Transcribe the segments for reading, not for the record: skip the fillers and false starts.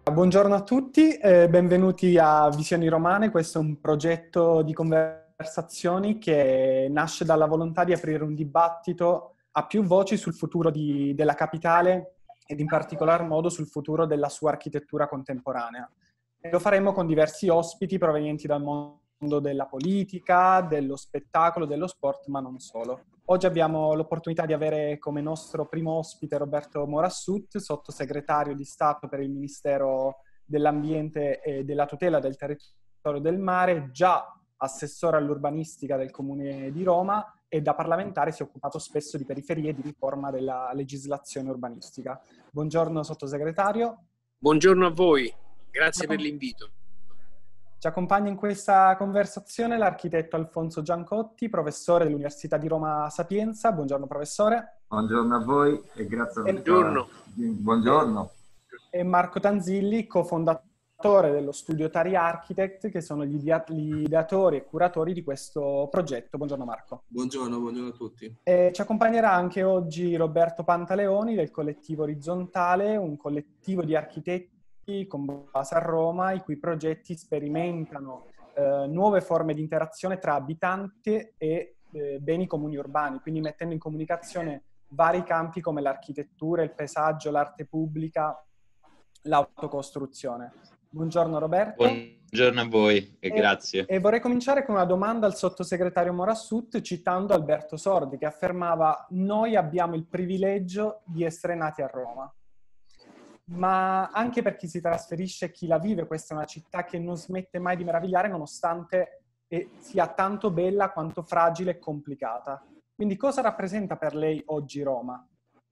Buongiorno a tutti, benvenuti a Visioni Romane. Questo è un progetto di conversazioni che nasce dalla volontà di aprire un dibattito a più voci sul futuro della capitale ed in particolar modo sul futuro della sua architettura contemporanea. E lo faremo con diversi ospiti provenienti dal mondo della politica, dello spettacolo, dello sport, ma non solo. Oggi abbiamo l'opportunità di avere come nostro primo ospite Roberto Morassut, sottosegretario di Stato per il Ministero dell'Ambiente e della Tutela del Territorio del Mare, già assessore all'urbanistica del Comune di Roma e da parlamentare si è occupato spesso di periferie e di riforma della legislazione urbanistica. Buongiorno sottosegretario. Buongiorno a voi, grazie per l'invito. Ci accompagna in questa conversazione l'architetto Alfonso Giancotti, professore dell'Università di Roma Sapienza. Buongiorno professore. Buongiorno a voi e grazie per Buongiorno. Buongiorno. E Marco Tanzilli, cofondatore dello studio Tari Architect, che sono gli ideatori e curatori di questo progetto. Buongiorno Marco. Buongiorno a tutti. E ci accompagnerà anche oggi Roberto Pantaleoni del collettivo Orizzontale, un collettivo di architetti con base a Roma, i cui progetti sperimentano nuove forme di interazione tra abitanti e beni comuni urbani, quindi mettendo in comunicazione vari campi come l'architettura, il paesaggio, l'arte pubblica, l'autocostruzione. Buongiorno Roberto. Buongiorno a voi e grazie. E vorrei cominciare con una domanda al sottosegretario Morassut, citando Alberto Sordi, che affermava: noi abbiamo il privilegio di essere nati a Roma. Ma anche per chi si trasferisce e chi la vive, questa è una città che non smette mai di meravigliare, nonostante sia tanto bella quanto fragile e complicata. Quindi cosa rappresenta per lei oggi Roma?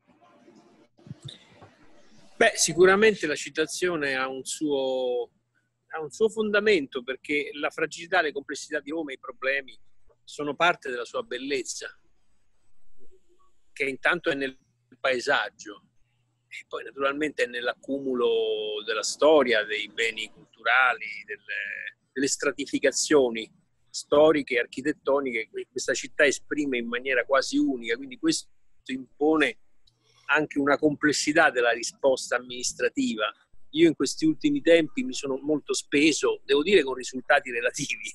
Beh, sicuramente la citazione ha un suo fondamento, perché la fragilità, le complessità di Roma e i problemi sono parte della sua bellezza, che intanto è nel paesaggio. E poi naturalmente è nell'accumulo della storia, dei beni culturali, delle stratificazioni storiche e architettoniche che questa città esprime in maniera quasi unica. Quindi questo impone anche una complessità della risposta amministrativa. Io in questi ultimi tempi mi sono molto speso, devo dire con risultati relativi,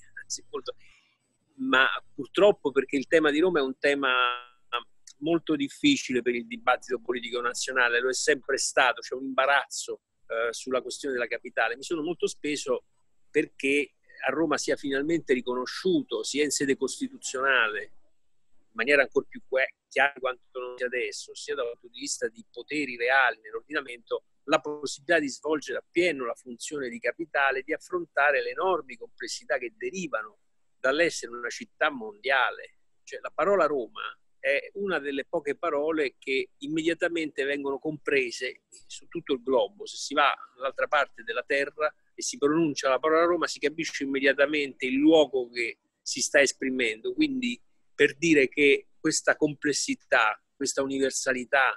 ma purtroppo, perché il tema di Roma è un tema molto difficile per il dibattito politico nazionale, lo è sempre stato, c'è un imbarazzo sulla questione della capitale. Mi sono molto speso perché a Roma sia finalmente riconosciuto, sia in sede costituzionale, in maniera ancora più chiara di quanto non sia adesso, sia dal punto di vista di poteri reali nell'ordinamento, la possibilità di svolgere appieno la funzione di capitale, di affrontare le enormi complessità che derivano dall'essere una città mondiale. Cioè, la parola Roma è una delle poche parole che immediatamente vengono comprese su tutto il globo. Se si va dall'altra parte della terra e si pronuncia la parola Roma, si capisce immediatamente il luogo che si sta esprimendo. Quindi, per dire che questa complessità, questa universalità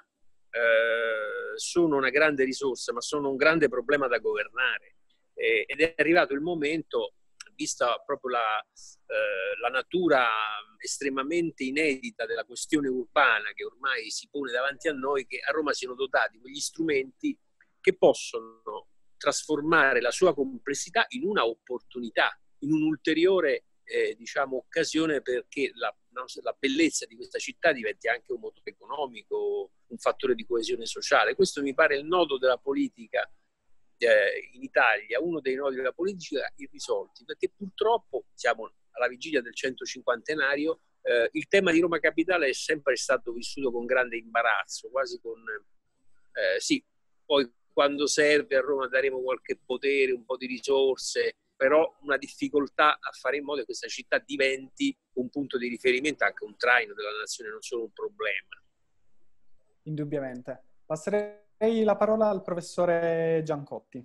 sono una grande risorsa, ma sono un grande problema da governare. Ed è arrivato il momento, vista proprio la natura estremamente inedita della questione urbana che ormai si pone davanti a noi, che a Roma siano dotati quegli strumenti che possono trasformare la sua complessità in una opportunità, in un'ulteriore occasione perché la bellezza di questa città diventi anche un motore economico, un fattore di coesione sociale. Questo mi pare il nodo della politica in Italia, uno dei nodi della politica irrisolti, perché purtroppo siamo alla vigilia del 150ennario, il tema di Roma Capitale è sempre stato vissuto con grande imbarazzo, quasi con sì, poi quando serve a Roma daremo qualche potere, un po' di risorse, però una difficoltà a fare in modo che questa città diventi un punto di riferimento, anche un traino della nazione, non solo un problema. Indubbiamente. Passerei la parola al professore Giancotti.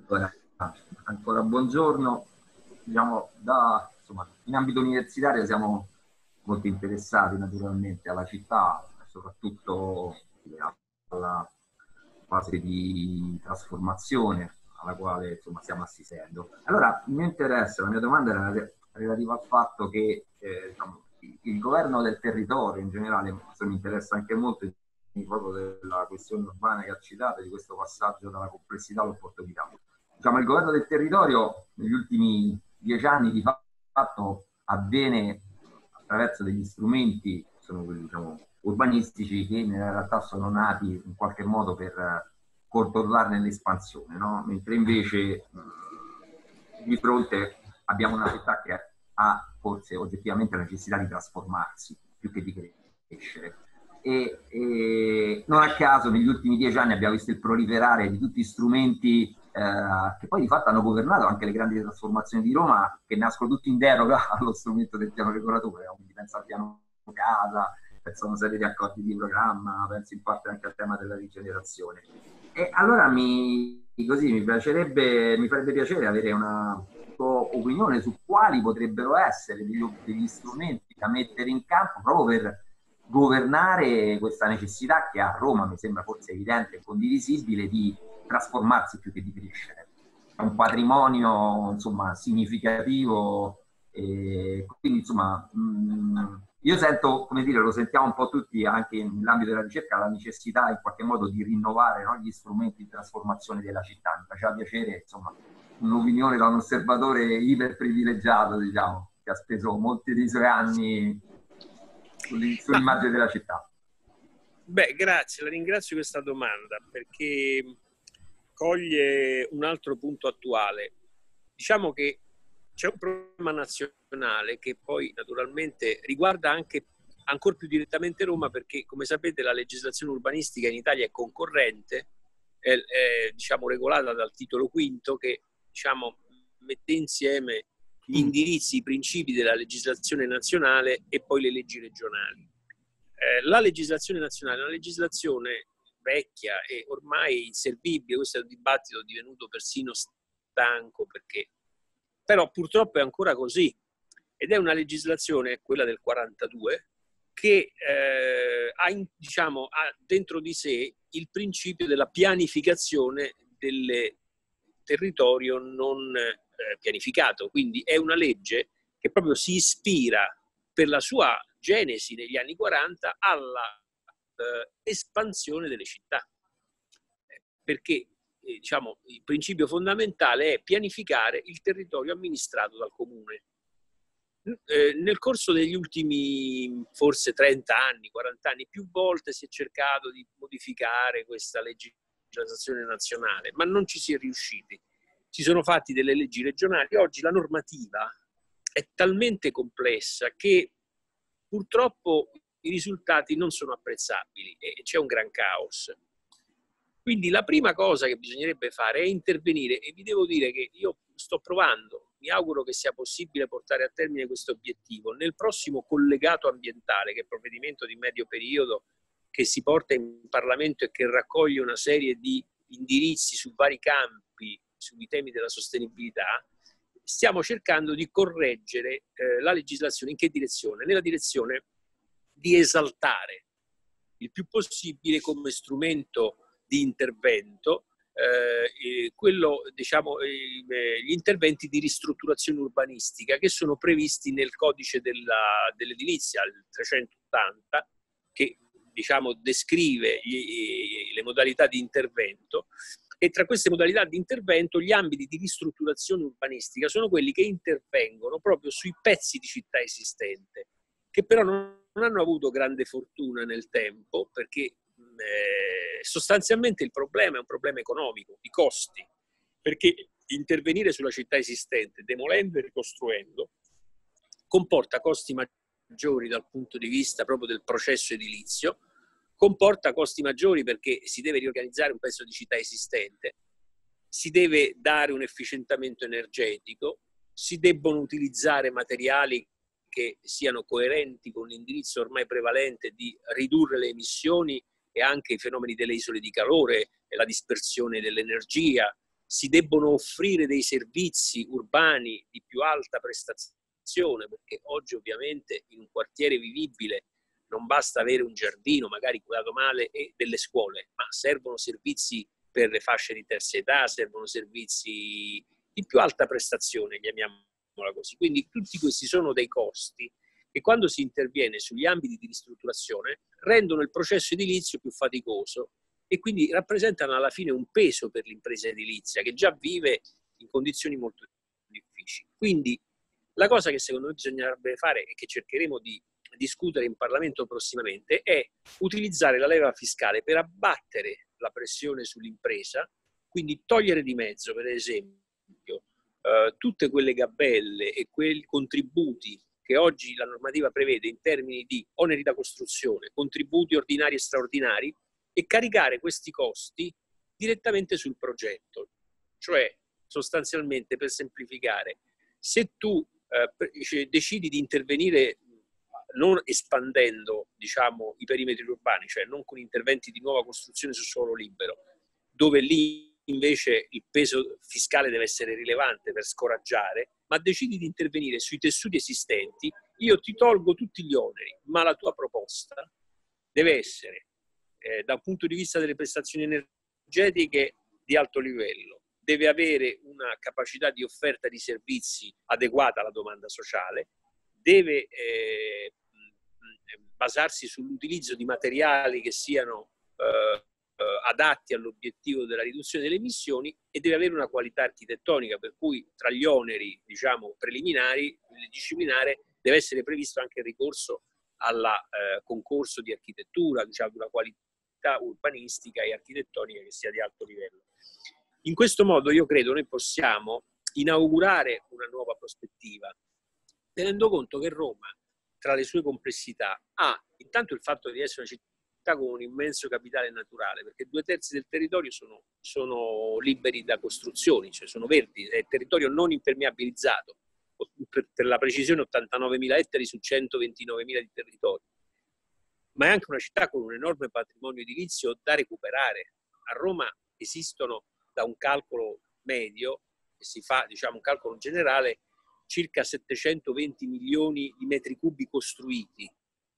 Ancora buongiorno. Diciamo, in ambito universitario siamo molto interessati naturalmente alla città, soprattutto alla fase di trasformazione alla quale stiamo assistendo. Allora, il mio interesse, la mia domanda era relativa al fatto che il governo del territorio in generale, mi interessa anche molto proprio della questione urbana che ha citato, di questo passaggio dalla complessità all'opportunità. diciamo, il governo del territorio negli ultimi 10 anni di fatto avviene attraverso degli strumenti, sono quelli, diciamo, urbanistici, che in realtà sono nati in qualche modo per controllarne l'espansione, no? Mentre invece di fronte abbiamo una città che ha forse oggettivamente la necessità di trasformarsi più che di crescere. E non a caso negli ultimi 10 anni abbiamo visto il proliferare di tutti strumenti che poi di fatto hanno governato anche le grandi trasformazioni di Roma, che nascono tutti in deroga allo strumento del piano regolatore. Quindi pensa al piano casa, penso a una serie di accordi di programma, penso in parte anche al tema della rigenerazione. E allora mi farebbe piacere avere una tua opinione su quali potrebbero essere degli strumenti da mettere in campo proprio per governare questa necessità che a Roma mi sembra forse evidente e condivisibile di trasformarsi più che di crescere. È un patrimonio, insomma, significativo, e quindi insomma io sento, come dire, lo sentiamo un po' tutti anche nell'ambito della ricerca, la necessità in qualche modo di rinnovare, no, gli strumenti di trasformazione della città. Mi faceva piacere, insomma, un'opinione da un osservatore iper privilegiato, diciamo, che ha speso molti dei suoi anni sull'immagine della città. Beh, grazie, la ringrazio di questa domanda perché coglie un altro punto attuale. Diciamo che c'è un problema nazionale che poi naturalmente riguarda anche ancora più direttamente Roma, perché come sapete la legislazione urbanistica in Italia è concorrente, è diciamo regolata dal titolo quinto che diciamo mette insieme gli indirizzi, i principi della legislazione nazionale e poi le leggi regionali. La legislazione nazionale è una legislazione vecchia e ormai inservibile, questo è un dibattito divenuto persino stanco, perché però purtroppo è ancora così, ed è una legislazione, quella del 42, che ha dentro di sé il principio della pianificazione del territorio non pianificato. Quindi è una legge che proprio si ispira per la sua genesi negli anni 40 alla espansione delle città, perché diciamo, il principio fondamentale è pianificare il territorio amministrato dal comune. Nel corso degli ultimi forse 30 anni, 40 anni, più volte si è cercato di modificare questa legislazione nazionale, ma non ci si è riusciti. Si sono fatti delle leggi regionali. Oggi la normativa è talmente complessa che purtroppo i risultati non sono apprezzabili e c'è un gran caos. Quindi la prima cosa che bisognerebbe fare è intervenire, e vi devo dire che io sto provando, mi auguro che sia possibile portare a termine questo obiettivo. Nel prossimo collegato ambientale, che è il provvedimento di medio periodo che si porta in Parlamento e che raccoglie una serie di indirizzi su vari campi, sui temi della sostenibilità, stiamo cercando di correggere la legislazione. In che direzione? Nella direzione di esaltare il più possibile come strumento di intervento gli interventi di ristrutturazione urbanistica che sono previsti nel codice dell'edilizia, il 380, che diciamo descrive le modalità di intervento. E tra queste modalità di intervento gli ambiti di ristrutturazione urbanistica sono quelli che intervengono proprio sui pezzi di città esistente, che però non hanno avuto grande fortuna nel tempo, perché sostanzialmente il problema è un problema economico, di costi, perché intervenire sulla città esistente, demolendo e ricostruendo, comporta costi maggiori dal punto di vista proprio del processo edilizio, comporta costi maggiori perché si deve riorganizzare un pezzo di città esistente, si deve dare un efficientamento energetico, si debbono utilizzare materiali che siano coerenti con l'indirizzo ormai prevalente di ridurre le emissioni e anche i fenomeni delle isole di calore e la dispersione dell'energia. Si debbono offrire dei servizi urbani di più alta prestazione, perché oggi ovviamente in un quartiere vivibile non basta avere un giardino magari curato male e delle scuole, ma servono servizi per le fasce di terza età, servono servizi di più alta prestazione, chiamiamola così. Quindi tutti questi sono dei costi che quando si interviene sugli ambiti di ristrutturazione rendono il processo edilizio più faticoso e quindi rappresentano alla fine un peso per l'impresa edilizia che già vive in condizioni molto difficili. Quindi la cosa che secondo me bisognerebbe fare e che cercheremo di discutere in Parlamento prossimamente è utilizzare la leva fiscale per abbattere la pressione sull'impresa, quindi togliere di mezzo, per esempio, tutte quelle gabelle e quei contributi che oggi la normativa prevede in termini di oneri da costruzione, contributi ordinari e straordinari, e caricare questi costi direttamente sul progetto. Cioè, sostanzialmente, per semplificare, se tu decidi di intervenire non espandendo, diciamo, i perimetri urbani, cioè non con interventi di nuova costruzione su suolo libero, dove lì invece il peso fiscale deve essere rilevante per scoraggiare, ma decidi di intervenire sui tessuti esistenti, io ti tolgo tutti gli oneri, ma la tua proposta deve essere, dal punto di vista delle prestazioni energetiche, di alto livello, deve avere una capacità di offerta di servizi adeguata alla domanda sociale, deve basarsi sull'utilizzo di materiali che siano adatti all'obiettivo della riduzione delle emissioni, e deve avere una qualità architettonica, per cui tra gli oneri, diciamo, preliminari, il disciplinare, deve essere previsto anche il ricorso al concorso di architettura, diciamo, di una qualità urbanistica e architettonica che sia di alto livello. In questo modo io credo noi possiamo inaugurare una nuova prospettiva, tenendo conto che Roma, tra le sue complessità, ha intanto il fatto di essere una città con un immenso capitale naturale, perché 2/3 del territorio sono liberi da costruzioni, cioè sono verdi, è territorio non impermeabilizzato, per la precisione 89.000 ettari su 129.000 di territorio. Ma è anche una città con un enorme patrimonio edilizio da recuperare. A Roma esistono, da un calcolo medio, che si fa, diciamo, un calcolo generale, circa 720 milioni di metri cubi costruiti,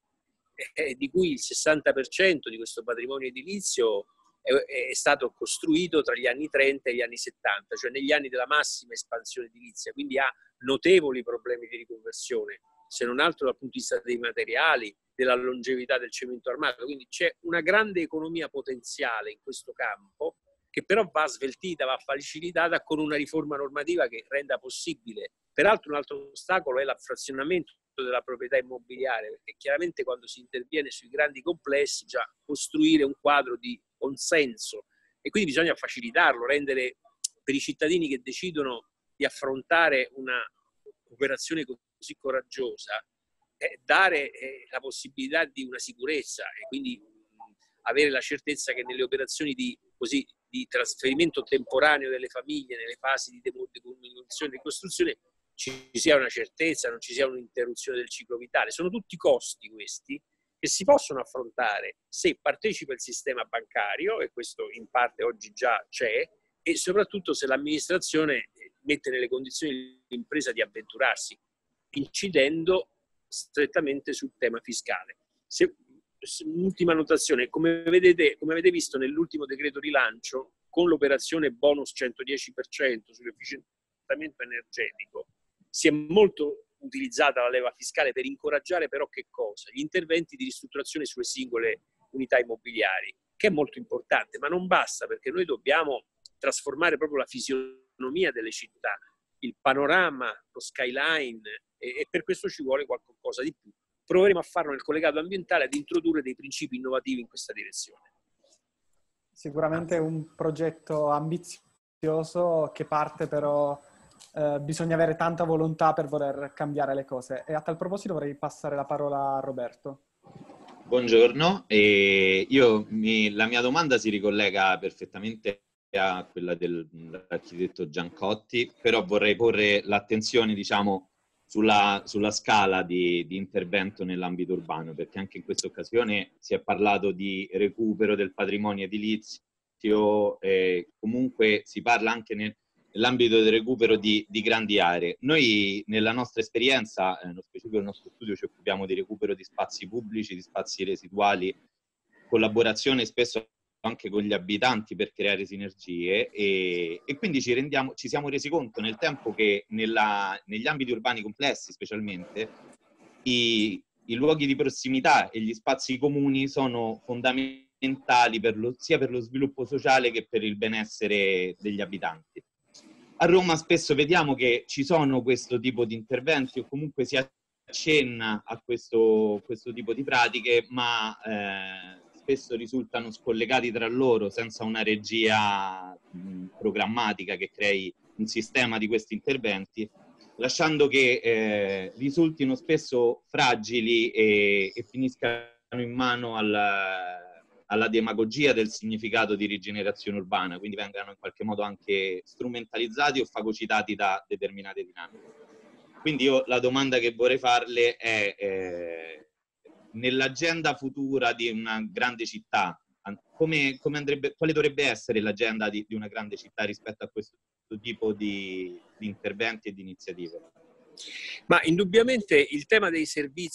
di cui il 60% di questo patrimonio edilizio è stato costruito tra gli anni 30 e gli anni 70, cioè negli anni della massima espansione edilizia, quindi ha notevoli problemi di riconversione, se non altro dal punto di vista dei materiali, della longevità del cemento armato. Quindi c'è una grande economia potenziale in questo campo, che però va sveltita, va facilitata con una riforma normativa che renda possibile. Peraltro un altro ostacolo è l'affrazionamento della proprietà immobiliare, perché chiaramente quando si interviene sui grandi complessi già costruire un quadro di consenso, e quindi bisogna facilitarlo, rendere per i cittadini che decidono di affrontare una operazione così coraggiosa, dare la possibilità di una sicurezza, e quindi avere la certezza che nelle operazioni di trasferimento temporaneo delle famiglie nelle fasi di demolizione e ricostruzione ci sia una certezza, non ci sia un'interruzione del ciclo vitale. Sono tutti costi questi che si possono affrontare se partecipa il sistema bancario, e questo in parte oggi già c'è, e soprattutto se l'amministrazione mette nelle condizioni l'impresa di avventurarsi, incidendo strettamente sul tema fiscale. Un'ultima notazione: come avete visto nell'ultimo decreto rilancio, con l'operazione bonus 110% sull'efficientamento energetico, si è molto utilizzata la leva fiscale per incoraggiare però che cosa? Gli interventi di ristrutturazione sulle singole unità immobiliari, che è molto importante, ma non basta, perché noi dobbiamo trasformare proprio la fisionomia delle città, il panorama, lo skyline, e per questo ci vuole qualcosa di più. Proveremo a farlo nel collegato ambientale, ad introdurre dei principi innovativi in questa direzione. Sicuramente un progetto ambizioso che parte però bisogna avere tanta volontà per voler cambiare le cose. E a tal proposito vorrei passare la parola a Roberto. Buongiorno, la mia domanda si ricollega perfettamente a quella dell'architetto Giancotti, però vorrei porre l'attenzione, diciamo, sulla scala di intervento nell'ambito urbano, perché anche in questa occasione si è parlato di recupero del patrimonio edilizio, comunque si parla anche nell'ambito del recupero di grandi aree. Noi nella nostra esperienza, nello specifico del nostro studio, ci occupiamo di recupero di spazi pubblici, di spazi residuali, collaborazione spesso anche con gli abitanti per creare sinergie, e quindi ci siamo resi conto nel tempo che negli ambiti urbani complessi specialmente i luoghi di prossimità e gli spazi comuni sono fondamentali fondamentali sia per lo sviluppo sociale che per il benessere degli abitanti. A Roma spesso vediamo che ci sono questo tipo di interventi o comunque si accenna a questo tipo di pratiche, ma spesso risultano scollegati tra loro senza una regia programmatica che crei un sistema di questi interventi, lasciando che risultino spesso fragili e finiscano in mano alla demagogia del significato di rigenerazione urbana, quindi vengano in qualche modo anche strumentalizzati o fagocitati da determinate dinamiche. Quindi io la domanda che vorrei farle è nell'agenda futura di una grande città, quale dovrebbe essere l'agenda di una grande città rispetto a questo tipo di interventi e di iniziative? Ma indubbiamente il tema dei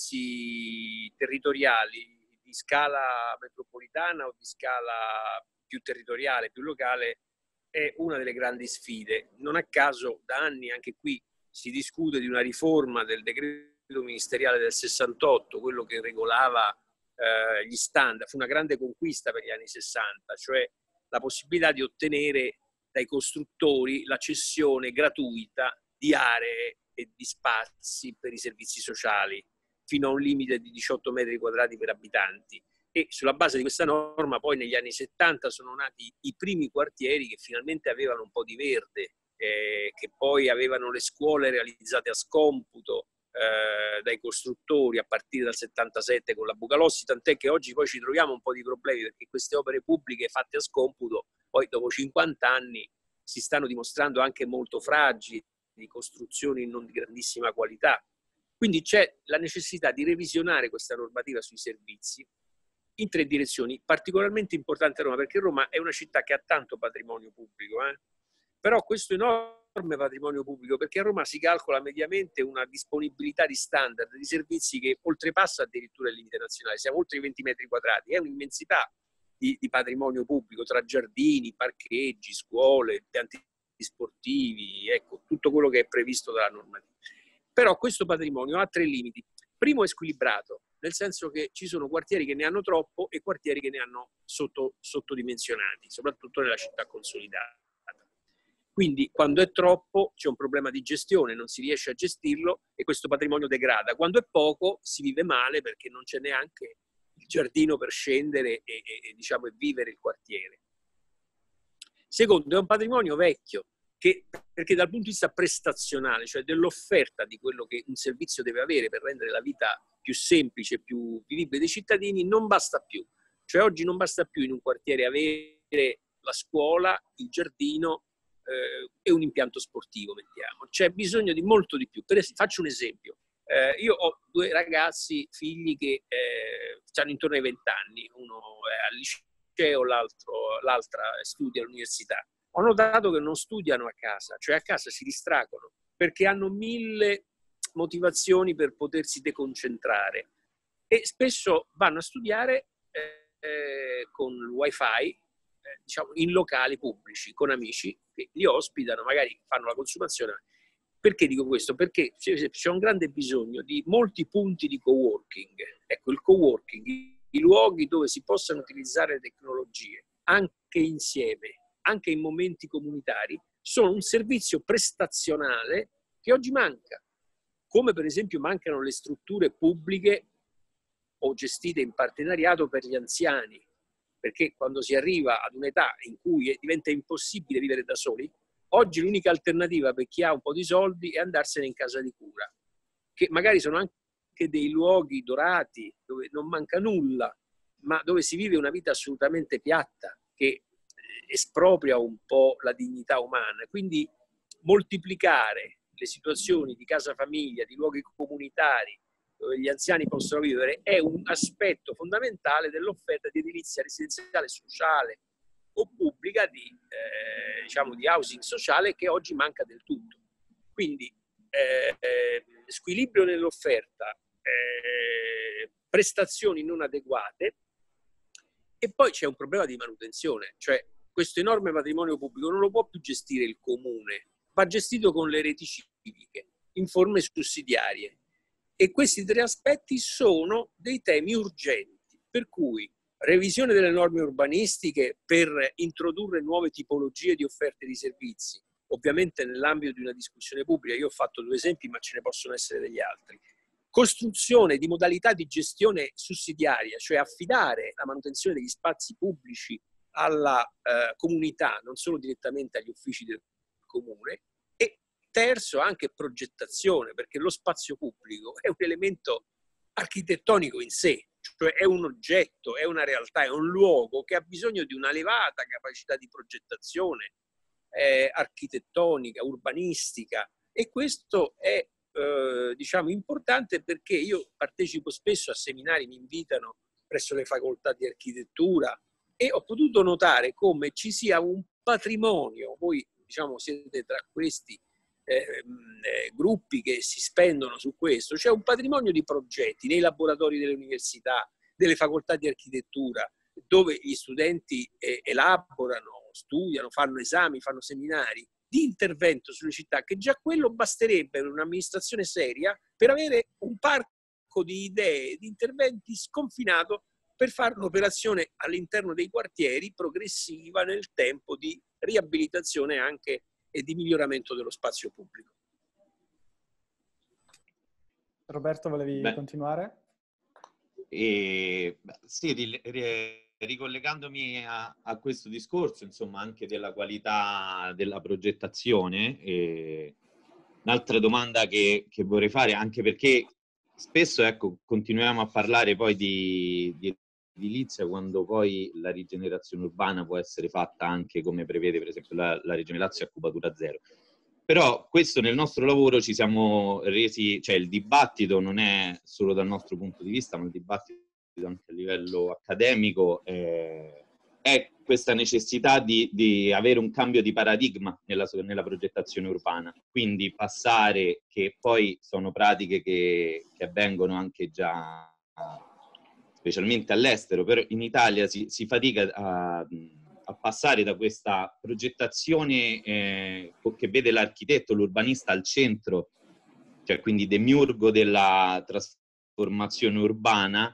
servizi territoriali di scala metropolitana o di scala più territoriale, più locale, è una delle grandi sfide. Non a caso da anni anche qui si discute di una riforma del decreto ministeriale del 68, quello che regolava gli standard. Fu una grande conquista per gli anni 60, cioè la possibilità di ottenere dai costruttori la cessione gratuita di aree e di spazi per i servizi sociali fino a un limite di 18 metri quadrati per abitanti. E sulla base di questa norma poi negli anni 70 sono nati i primi quartieri che finalmente avevano un po' di verde, che poi avevano le scuole realizzate a scomputo dai costruttori a partire dal 77 con la Bucalossi, tant'è che oggi poi ci troviamo un po' di problemi perché queste opere pubbliche fatte a scomputo poi dopo 50 anni si stanno dimostrando anche molto fragili, di costruzioni non di grandissima qualità. Quindi c'è la necessità di revisionare questa normativa sui servizi in 3 direzioni, particolarmente importante a Roma, perché Roma è una città che ha tanto patrimonio pubblico, però questo enorme patrimonio pubblico, perché a Roma si calcola mediamente una disponibilità di standard di servizi che oltrepassa addirittura il limite nazionale, siamo oltre i 20 metri quadrati, è un'immensità di patrimonio pubblico tra giardini, parcheggi, scuole, impianti sportivi, ecco, tutto quello che è previsto dalla normativa. Però questo patrimonio ha 3 limiti. Primo, è squilibrato, nel senso che ci sono quartieri che ne hanno troppo e quartieri che ne hanno sottodimensionati, soprattutto nella città consolidata. Quindi quando è troppo c'è un problema di gestione, non si riesce a gestirlo e questo patrimonio degrada. Quando è poco si vive male perché non c'è neanche il giardino per scendere e vivere il quartiere. Secondo, è un patrimonio vecchio, perché dal punto di vista prestazionale, cioè dell'offerta di quello che un servizio deve avere per rendere la vita più semplice, più vivibile dei cittadini, non basta più. Cioè oggi non basta più in un quartiere avere la scuola, il giardino e un impianto sportivo, mettiamo. C'è bisogno di molto di più. Faccio un esempio. Io ho 2 ragazzi, figli che hanno intorno ai 20 anni, uno è al liceo, l'altra studia all'università. Ho notato che non studiano a casa, cioè a casa si distraggono perché hanno 1000 motivazioni per potersi deconcentrare e spesso vanno a studiare con il wifi, in locali pubblici, con amici che li ospitano, magari fanno la consumazione. Perché dico questo? Perché c'è un grande bisogno di molti punti di coworking. Ecco, il coworking, i luoghi dove si possano utilizzare le tecnologie anche insieme, anche in momenti comunitari, sono un servizio prestazionale che oggi manca, come per esempio mancano le strutture pubbliche o gestite in partenariato per gli anziani, perché quando si arriva ad un'età in cui diventa impossibile vivere da soli, oggi l'unica alternativa per chi ha un po' di soldi è andarsene in casa di cura, che magari sono anche dei luoghi dorati dove non manca nulla, ma dove si vive una vita assolutamente piatta, che espropria un po' la dignità umana. Quindi moltiplicare le situazioni di casa famiglia, di luoghi comunitari dove gli anziani possono vivere è un aspetto fondamentale dell'offerta di edilizia residenziale sociale o pubblica di housing sociale che oggi manca del tutto. Quindi squilibrio nell'offerta, prestazioni non adeguate e poi c'è un problema di manutenzione, cioè questo enorme patrimonio pubblico non lo può più gestire il comune, va gestito con le reti civiche in forme sussidiarie. E questi 3 aspetti sono dei temi urgenti, per cui revisione delle norme urbanistiche per introdurre nuove tipologie di offerte di servizi, ovviamente nell'ambito di una discussione pubblica. Io ho fatto 2 esempi, ma ce ne possono essere degli altri. Costruzione di modalità di gestione sussidiaria, cioè affidare la manutenzione degli spazi pubblici alla comunità, non solo direttamente agli uffici del comune. E terzo, anche progettazione, perché lo spazio pubblico è un elemento architettonico in sé, cioè è un oggetto, è una realtà, è un luogo che ha bisogno di una elevata capacità di progettazione architettonica, urbanistica, e questo è diciamo importante, perché io partecipo spesso a seminari, mi invitano presso le facoltà di architettura, e ho potuto notare come ci sia un patrimonio, voi diciamo siete tra questi gruppi che si spendono su questo, c'è un patrimonio di progetti nei laboratori delle università, delle facoltà di architettura, dove gli studenti elaborano, studiano, fanno esami, fanno seminari di intervento sulle città, che già quello basterebbe per un'amministrazione seria per avere un parco di idee, di interventi sconfinato per fare un'operazione all'interno dei quartieri progressiva nel tempo di riabilitazione anche e di miglioramento dello spazio pubblico. Roberto, volevi continuare? Sì, ricollegandomi a questo discorso, insomma, anche della qualità della progettazione, un'altra domanda che vorrei fare, anche perché spesso, ecco, continuiamo a parlare poi di edilizia, quando poi la rigenerazione urbana può essere fatta anche come prevede per esempio la Regione Lazio a cubatura zero. Però questo nel nostro lavoro ci siamo resi, cioè il dibattito non è solo dal nostro punto di vista, ma il dibattito anche a livello accademico è questa necessità di avere un cambio di paradigma nella progettazione urbana, quindi passare, che poi sono pratiche che avvengono anche già specialmente all'estero, però in Italia si fatica a passare da questa progettazione che vede l'architetto, l'urbanista al centro, cioè quindi demiurgo della trasformazione urbana,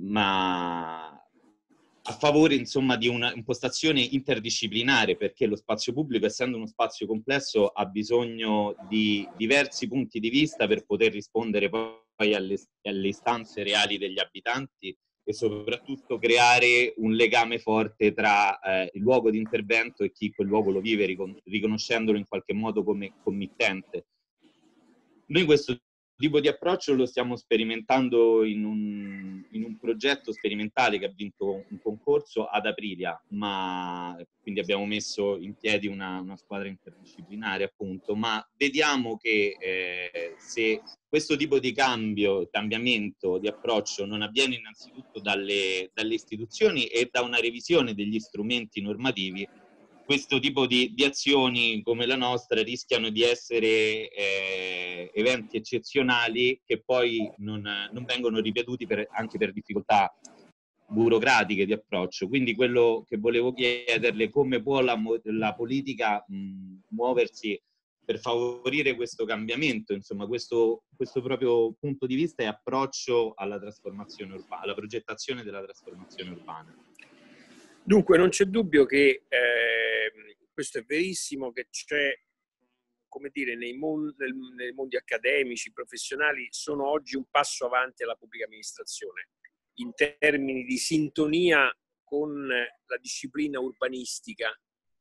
ma a favore, insomma, di una impostazione interdisciplinare, perché lo spazio pubblico, essendo uno spazio complesso, ha bisogno di diversi punti di vista per poter rispondere poi alle istanze reali degli abitanti e soprattutto creare un legame forte tra il luogo di intervento e chi quel luogo lo vive, riconoscendolo in qualche modo come committente. Noi questo tipo di approccio lo stiamo sperimentando in un progetto sperimentale che ha vinto un concorso ad Aprilia, ma quindi abbiamo messo in piedi una squadra interdisciplinare, appunto, ma vediamo che se questo tipo di cambiamento di approccio non avviene innanzitutto dalle istituzioni e da una revisione degli strumenti normativi, questo tipo di azioni come la nostra rischiano di essere eventi eccezionali che poi non vengono ripetuti anche per difficoltà burocratiche di approccio. Quindi quello che volevo chiederle, come può la politica muoversi per favorire questo cambiamento, insomma, questo proprio punto di vista e approccio alla trasformazione urbana, alla progettazione della trasformazione urbana. Dunque, non c'è dubbio che questo è verissimo, che c'è, come dire, nei mondi accademici, professionali, sono oggi un passo avanti alla pubblica amministrazione in termini di sintonia con la disciplina urbanistica,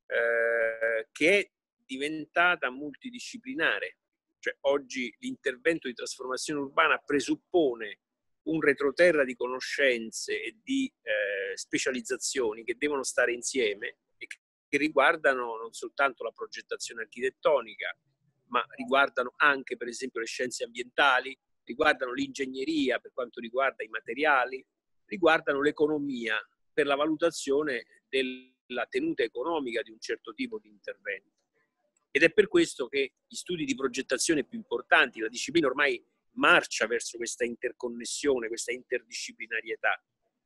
che è diventata multidisciplinare. Cioè, oggi l'intervento di trasformazione urbana presuppone un retroterra di conoscenze e di specializzazioni che devono stare insieme e che riguardano non soltanto la progettazione architettonica, ma riguardano anche, per esempio, le scienze ambientali, riguardano l'ingegneria per quanto riguarda i materiali, riguardano l'economia per la valutazione della tenuta economica di un certo tipo di intervento. Ed è per questo che gli studi di progettazione più importanti, la disciplina ormai marcia verso questa interconnessione, questa interdisciplinarietà,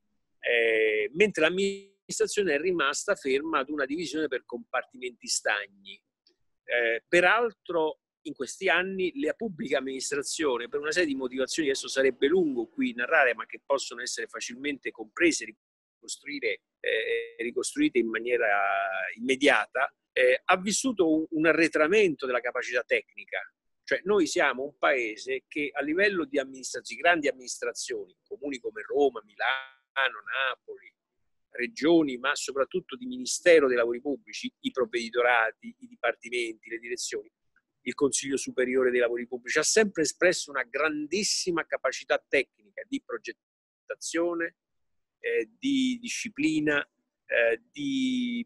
mentre l'amministrazione è rimasta ferma ad una divisione per compartimenti stagni. Peraltro in questi anni la pubblica amministrazione, per una serie di motivazioni, adesso sarebbe lungo qui narrare, ma che possono essere facilmente comprese ricostruite in maniera immediata, ha vissuto un arretramento della capacità tecnica. Cioè noi siamo un paese che a livello di grandi amministrazioni, comuni come Roma, Milano, Napoli, regioni, ma soprattutto di Ministero dei Lavori Pubblici, i provveditorati, i dipartimenti, le direzioni, il Consiglio Superiore dei Lavori Pubblici, ha sempre espresso una grandissima capacità tecnica di progettazione, di disciplina, di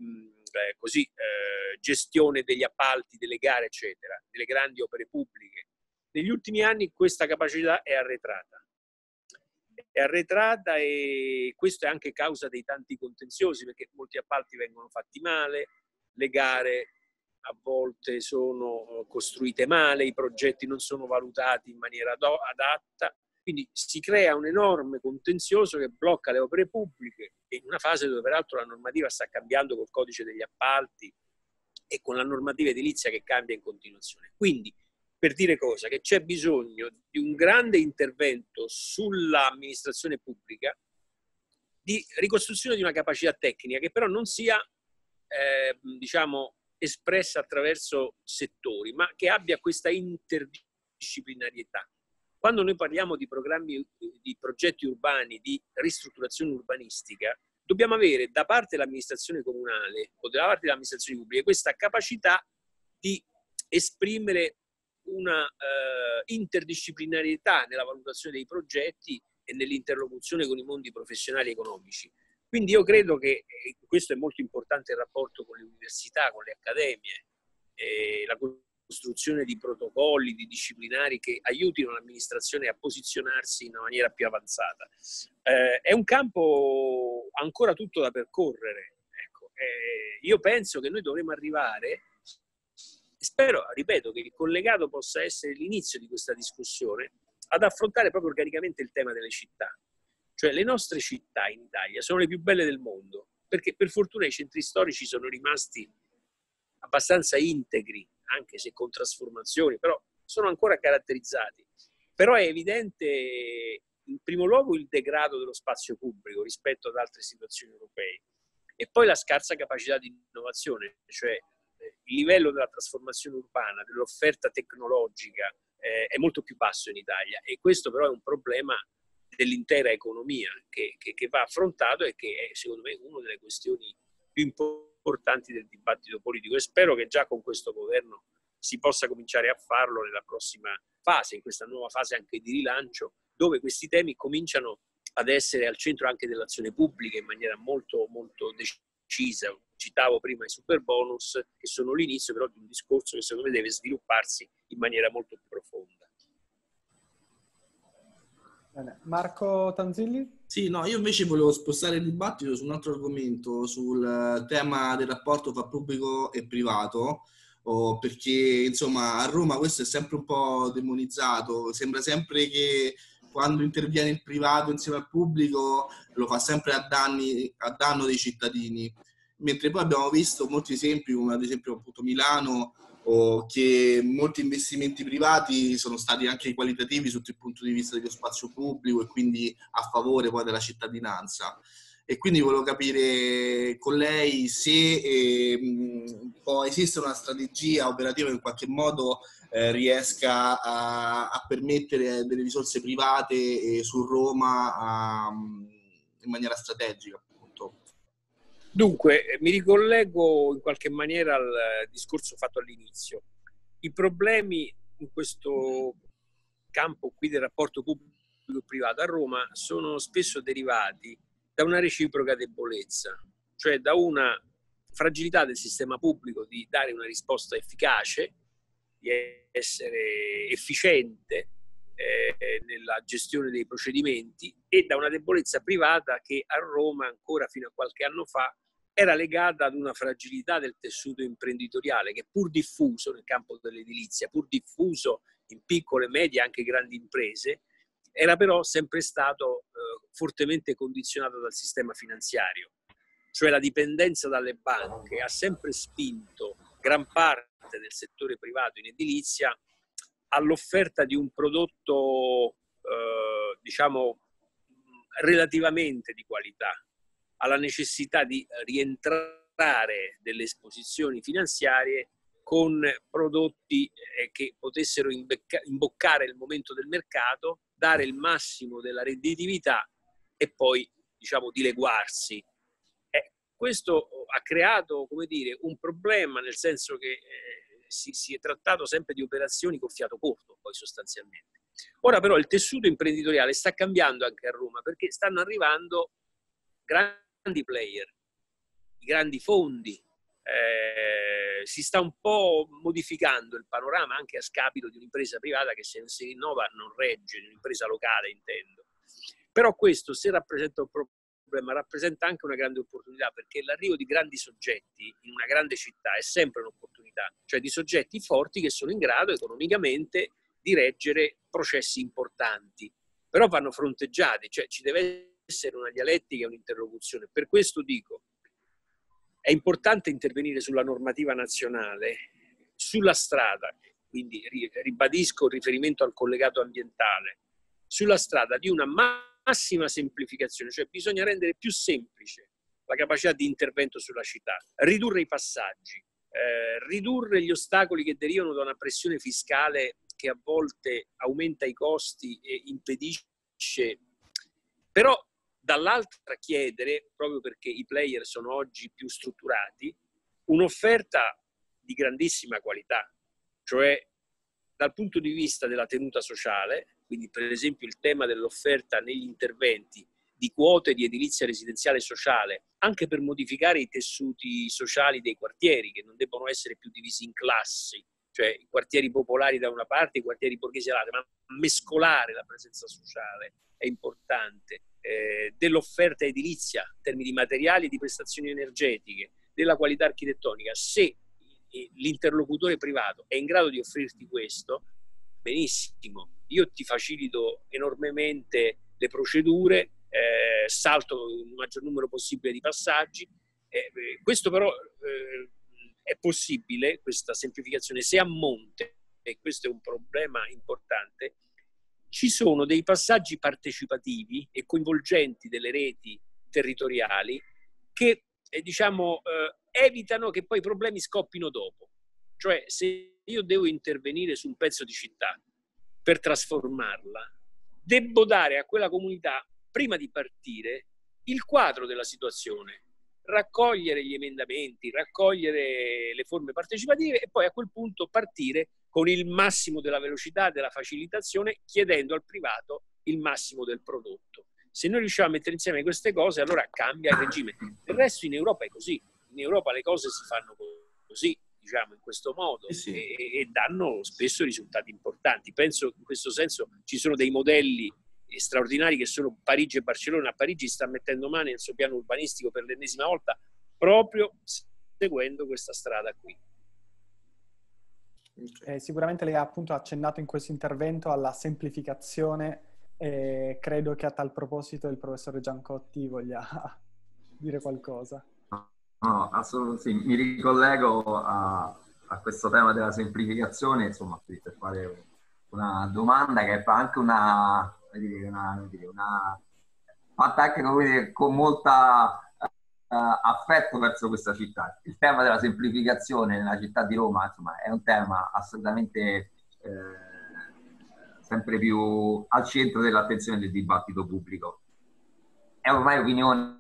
gestione degli appalti, delle gare, eccetera, delle grandi opere pubbliche. Negli ultimi anni questa capacità è arretrata. È arretrata e questo è anche causa dei tanti contenziosi, perché molti appalti vengono fatti male, le gare a volte sono costruite male, i progetti non sono valutati in maniera adatta, quindi si crea un enorme contenzioso che blocca le opere pubbliche in una fase dove peraltro la normativa sta cambiando col codice degli appalti e con la normativa edilizia che cambia in continuazione. Quindi, per dire cosa? Che c'è bisogno di un grande intervento sull'amministrazione pubblica, di ricostruzione di una capacità tecnica che però non sia, espressa attraverso settori, ma che abbia questa interdisciplinarietà. Quando noi parliamo di programmi, di progetti urbani, di ristrutturazione urbanistica, dobbiamo avere da parte dell'amministrazione comunale o da parte dell'amministrazione pubblica questa capacità di esprimere una interdisciplinarietà nella valutazione dei progetti e nell'interlocuzione con i mondi professionali e economici. Quindi io credo che questo è molto importante il rapporto con le università, con le accademie, la costruzione di protocolli, di disciplinari che aiutino l'amministrazione a posizionarsi in una maniera più avanzata. È un campo ancora tutto da percorrere. Ecco. Io penso che noi dovremo arrivare, spero, ripeto, che il collegato possa essere l'inizio di questa discussione, ad affrontare proprio organicamente il tema delle città. Cioè le nostre città in Italia sono le più belle del mondo, perché per fortuna i centri storici sono rimasti abbastanza integri, anche se con trasformazioni, però sono ancora caratterizzati. Però è evidente in primo luogo il degrado dello spazio pubblico rispetto ad altre situazioni europee e poi la scarsa capacità di innovazione, cioè il livello della trasformazione urbana, dell'offerta tecnologica è molto più basso in Italia e questo però è un problema dell'intera economia che va affrontato e che è secondo me una delle questioni più importanti del dibattito politico e spero che già con questo governo si possa cominciare a farlo nella prossima fase, in questa nuova fase anche di rilancio, dove questi temi cominciano ad essere al centro anche dell'azione pubblica in maniera molto, molto decisa. Citavo prima i super bonus, che sono l'inizio però di un discorso che secondo me deve svilupparsi in maniera molto più profonda. Bene. Marco Tanzilli? Sì, no, io invece volevo spostare il dibattito su un altro argomento, sul tema del rapporto tra pubblico e privato, perché insomma a Roma questo è sempre un po' demonizzato, sembra sempre che quando interviene il privato insieme al pubblico lo fa sempre a danno dei cittadini, mentre poi abbiamo visto molti esempi, come ad esempio appunto Milano, che molti investimenti privati sono stati anche qualitativi sotto il punto di vista dello spazio pubblico e quindi a favore poi della cittadinanza. E quindi volevo capire con lei se può esistere una strategia operativa che in qualche modo riesca a permettere delle risorse private su Roma in maniera strategica. Dunque, mi ricollego in qualche maniera al discorso fatto all'inizio. I problemi in questo campo qui del rapporto pubblico-privato a Roma sono spesso derivati da una reciproca debolezza, cioè da una fragilità del sistema pubblico di dare una risposta efficace, di essere efficiente nella gestione dei procedimenti e da una debolezza privata che a Roma ancora fino a qualche anno fa era legata ad una fragilità del tessuto imprenditoriale che pur diffuso nel campo dell'edilizia, pur diffuso in piccole, medie e anche grandi imprese, era però sempre stato fortemente condizionato dal sistema finanziario. Cioè la dipendenza dalle banche ha sempre spinto gran parte del settore privato in edilizia all'offerta di un prodotto, diciamo, relativamente di qualità. alla necessità di rientrare delle esposizioni finanziarie con prodotti che potessero imboccare il momento del mercato, dare il massimo della redditività e poi, diciamo, dileguarsi. Questo ha creato, come dire, un problema, nel senso che si è trattato sempre di operazioni con fiato corto, poi sostanzialmente. Ora però il tessuto imprenditoriale sta cambiando anche a Roma, perché stanno arrivando grandi player, i grandi fondi, si sta un po' modificando il panorama anche a scapito di un'impresa privata che, se non si rinnova, non regge, di un'impresa locale intendo. Però questo, se rappresenta un problema, rappresenta anche una grande opportunità, perché l'arrivo di grandi soggetti in una grande città è sempre un'opportunità, cioè di soggetti forti che sono in grado economicamente di reggere processi importanti, però vanno fronteggiati, cioè ci deve essere una dialettica e un'interlocuzione. Per questo dico, è importante intervenire sulla normativa nazionale, sulla strada, quindi ribadisco il riferimento al collegato ambientale, sulla strada di una massima semplificazione, cioè bisogna rendere più semplice la capacità di intervento sulla città, ridurre i passaggi, ridurre gli ostacoli che derivano da una pressione fiscale che a volte aumenta i costi e impedisce, però dall'altra chiedere, proprio perché i player sono oggi più strutturati, un'offerta di grandissima qualità, cioè dal punto di vista della tenuta sociale, quindi per esempio il tema dell'offerta negli interventi di quote di edilizia residenziale sociale, anche per modificare i tessuti sociali dei quartieri, che non debbono essere più divisi in classi, cioè i quartieri popolari da una parte e i quartieri borghesi dall'altra, ma mescolare la presenza sociale è importante, dell'offerta edilizia in termini di materiali e di prestazioni energetiche, della qualità architettonica. Se l'interlocutore privato è in grado di offrirti questo, benissimo, io ti facilito enormemente le procedure, salto il maggior numero possibile di passaggi. Questo però è possibile, questa semplificazione, se a monte, e questo è un problema importante, ci sono dei passaggi partecipativi e coinvolgenti delle reti territoriali che evitano che poi i problemi scoppino dopo. Cioè, se io devo intervenire su un pezzo di città per trasformarla, devo dare a quella comunità, prima di partire, il quadro della situazione, raccogliere gli emendamenti, raccogliere le forme partecipative e poi a quel punto partire con il massimo della velocità e della facilitazione, chiedendo al privato il massimo del prodotto. Se noi riusciamo a mettere insieme queste cose, allora cambia il regime. Del resto in Europa è così. In Europa le cose si fanno così, diciamo, in questo modo, sì. e danno spesso risultati importanti. Penso in questo senso ci sono dei modelli straordinari che sono Parigi e Barcellona. A Parigi sta mettendo mano nel suo piano urbanistico per l'ennesima volta, proprio seguendo questa strada qui. Sicuramente lei ha appunto accennato in questo intervento alla semplificazione e credo che a tal proposito il professore Giancotti voglia dire qualcosa. No, assolutamente sì. Mi ricollego a questo tema della semplificazione, insomma, per fare una domanda che fa anche una fatta anche con molta affetto verso questa città. Il tema della semplificazione nella città di Roma, insomma, è un tema assolutamente sempre più al centro dell'attenzione del dibattito pubblico. È ormai opinione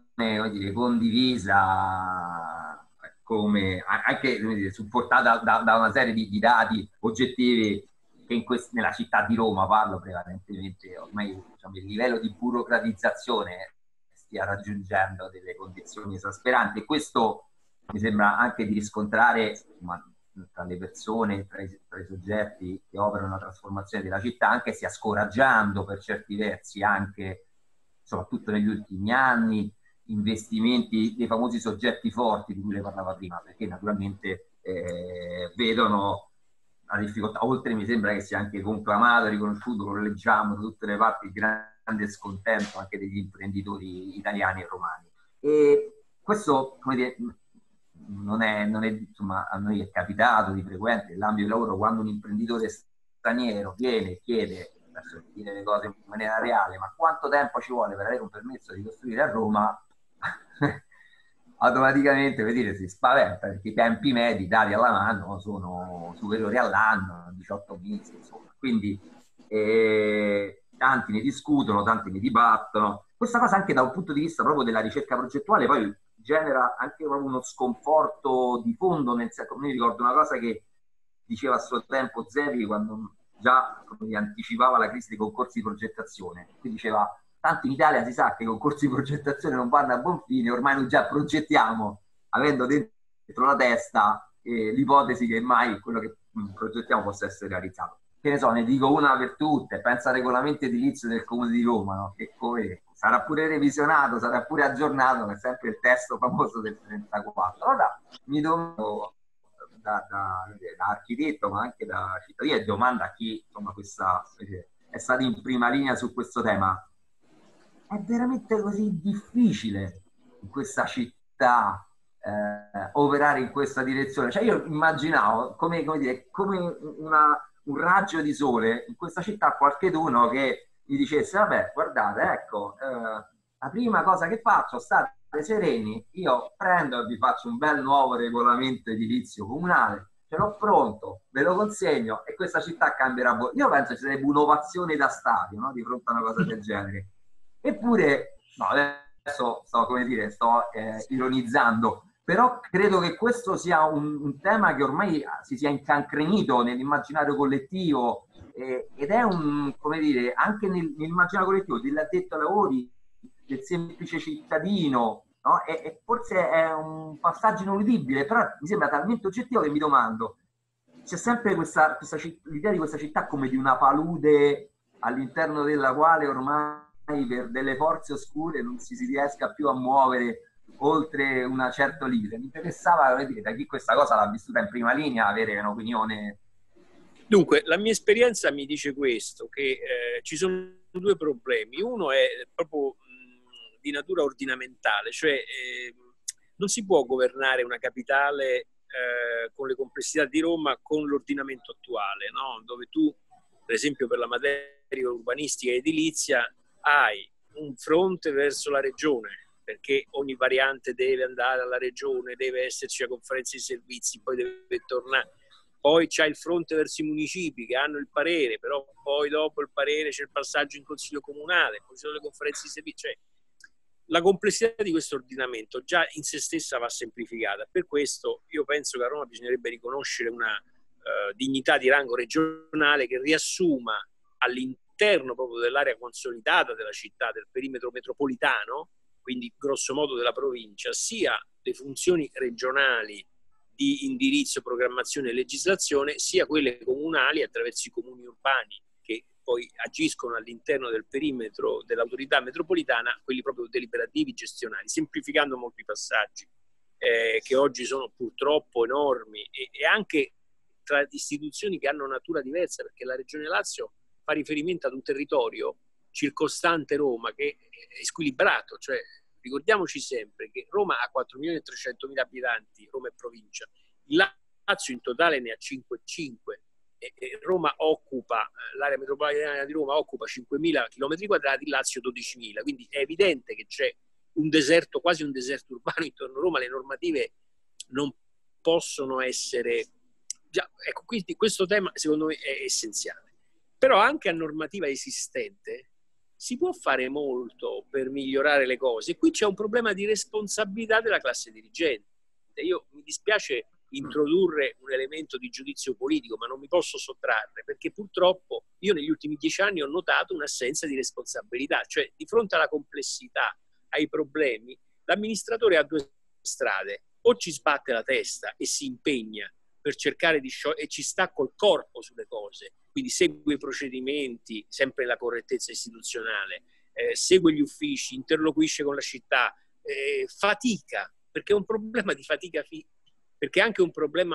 condivisa, come anche supportata da una serie di dati oggettivi che nella città di Roma, parlo prevalentemente, ormai il livello di burocratizzazione stia raggiungendo delle condizioni esasperanti, e questo mi sembra anche di riscontrare tra le persone, tra i soggetti che operano la trasformazione della città, anche stia scoraggiando per certi versi, anche soprattutto negli ultimi anni, investimenti dei famosi soggetti forti di cui lei parlava prima, perché naturalmente vedono la difficoltà, oltre mi sembra che sia anche conclamato e riconosciuto, lo leggiamo da tutte le parti, il grande scontento anche degli imprenditori italiani e romani. E questo, come dire, non è insomma, a noi è capitato di frequente nell'ambito del lavoro, quando un imprenditore straniero viene e chiede, per dire le cose in maniera reale, ma quanto tempo ci vuole per avere un permesso di costruire a Roma, automaticamente per dire, si spaventa perché i tempi medi dati alla mano sono superiori all'anno, 18 mesi, insomma. Quindi tanti ne discutono, tanti ne dibattono. Questa cosa anche da un punto di vista proprio della ricerca progettuale poi genera anche proprio uno sconforto di fondo, nel senso, mi ricordo una cosa che diceva a suo tempo Zevi quando già anticipava la crisi dei concorsi di progettazione, che diceva: tanto in Italia si sa che i concorsi di progettazione non vanno a buon fine, ormai noi già progettiamo avendo dentro la testa l'ipotesi che mai quello che progettiamo possa essere realizzato. Che ne so, ne dico una per tutte: pensa al regolamento edilizio del Comune di Roma, no? Che sarà pure revisionato, sarà pure aggiornato, ma è sempre il testo famoso del 34. Allora mi domando da architetto, ma anche da cittadino, e domanda a chi insomma è stato in prima linea su questo tema: è veramente così difficile in questa città operare in questa direzione? Cioè io immaginavo come un raggio di sole in questa città, qualcheduno che gli dicesse: vabbè, guardate, ecco, la prima cosa che faccio, state sereni, io prendo e vi faccio un bel nuovo regolamento edilizio comunale, ce l'ho pronto, ve lo consegno e questa città cambierà. Io penso ci sarebbe un'ovazione da stadio, no? Di fronte a una cosa del genere. Eppure, no, adesso sto ironizzando, però credo che questo sia un tema che ormai si sia incancrenito nell'immaginario collettivo, ed è anche nell'immaginario collettivo dell'addetto ai lavori, del semplice cittadino, no? E forse è un passaggio ineludibile, però mi sembra talmente oggettivo che mi domando: c'è sempre l'idea di questa città come di una palude all'interno della quale ormai per delle forze oscure non si riesca più a muovere oltre una certa limite. Mi interessava vedere da chi questa cosa l'ha vissuta in prima linea, avere un'opinione. Dunque, la mia esperienza mi dice questo, che ci sono due problemi. Uno è proprio di natura ordinamentale, cioè non si può governare una capitale con le complessità di Roma con l'ordinamento attuale, no? Dove tu, per esempio, per la materia urbanistica e edilizia hai un fronte verso la regione, perché ogni variante deve andare alla regione, deve esserci la conferenza di servizi, poi deve tornare. Poi c'è il fronte verso i municipi che hanno il parere, però poi dopo il parere c'è il passaggio in consiglio comunale, poi ci sono le conferenze di servizi. Cioè, la complessità di questo ordinamento già in se stessa va semplificata. Per questo io penso che a Roma bisognerebbe riconoscere una dignità di rango regionale che riassuma all'interno proprio dell'area consolidata della città, del perimetro metropolitano, quindi grosso modo della provincia, sia le funzioni regionali di indirizzo, programmazione e legislazione, sia quelle comunali attraverso i comuni urbani che poi agiscono all'interno del perimetro dell'autorità metropolitana, quelli proprio deliberativi, gestionali, semplificando molti passaggi che oggi sono purtroppo enormi e anche tra istituzioni che hanno natura diversa, perché la Regione Lazio fa riferimento ad un territorio circostante Roma che è squilibrato, cioè ricordiamoci sempre che Roma ha 4.300.000 abitanti, Roma è provincia, il Lazio in totale ne ha 5,5 e Roma occupa, l'area metropolitana di Roma occupa 5.000 km², il Lazio 12.000, quindi è evidente che c'è un deserto, quasi un deserto urbano intorno a Roma, le normative non possono essere... Già, ecco, quindi questo tema secondo me è essenziale. Però anche a normativa esistente si può fare molto per migliorare le cose. E qui c'è un problema di responsabilità della classe dirigente. Io mi dispiace introdurre un elemento di giudizio politico, ma non mi posso sottrarre, perché purtroppo io negli ultimi 10 anni ho notato un'assenza di responsabilità. Cioè, di fronte alla complessità, ai problemi, l'amministratore ha due strade: o ci sbatte la testa e si impegna per cercare di sciogliere, e ci sta col corpo sulle cose, quindi segue i procedimenti sempre nella correttezza istituzionale, segue gli uffici, interloquisce con la città, fatica, perché è un problema di fatica, perché è anche un problema,